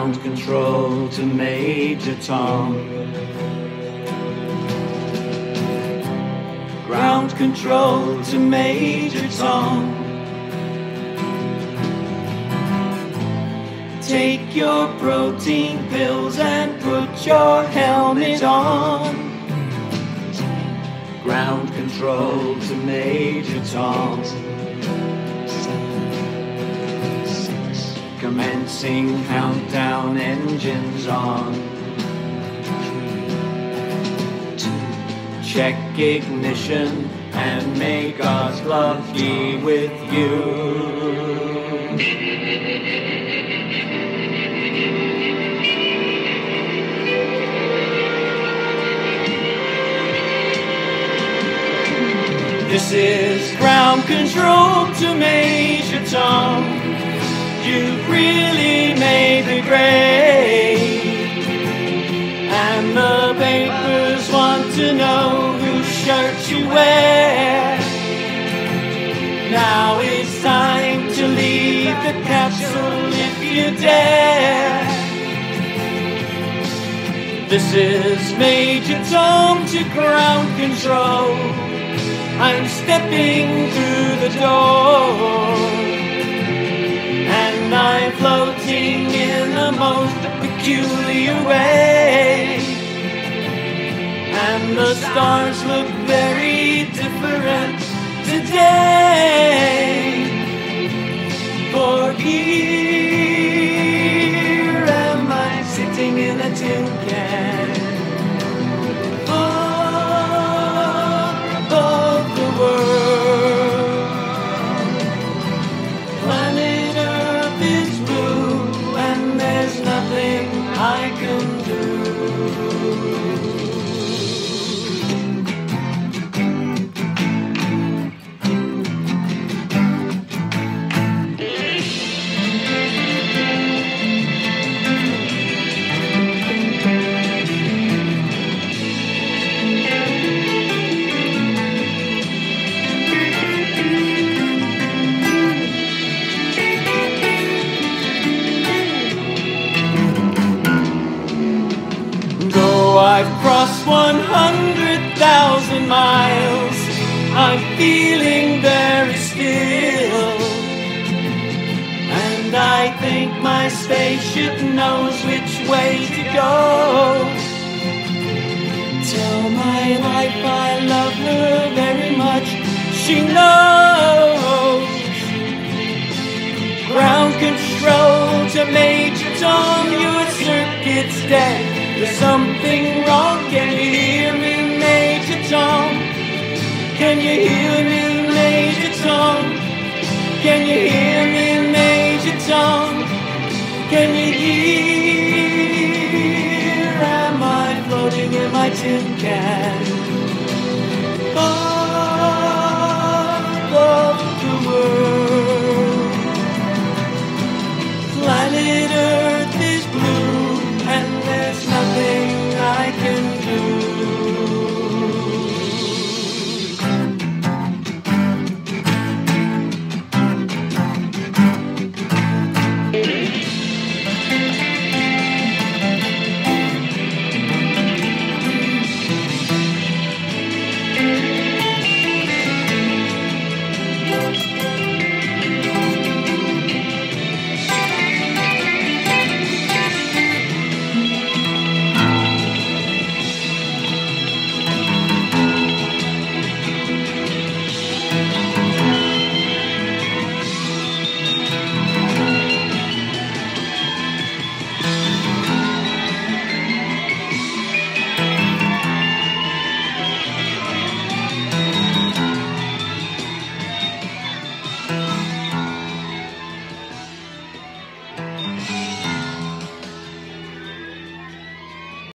Ground control to Major Tom. Ground control to Major Tom. Take your protein pills and put your helmet on. Ground control to Major Tom. Commencing countdown, engines on. Check ignition and may God's love be with you. This is ground control to Major Tom. You've really made the grade, and the papers want to know whose shirt you wear. Now it's time to leave the capsule if you dare. This is Major Tom to ground control. I'm stepping through the door, and I'm floating in the most peculiar way. And the stars look very different today. For here am I sitting in a tin can. I can do. I've crossed 100,000 miles. I'm feeling very still, and I think my spaceship knows which way to go. Tell my wife I love her very much. She knows. Ground control to Major Tom. Your circuit's dead. There's something wrong. Can you hear me, Major Tom? Can you hear me, Major Tom? Can you hear me, Major Tom? Can you hear? Am I floating in my tin can? Above the world, planet Earth.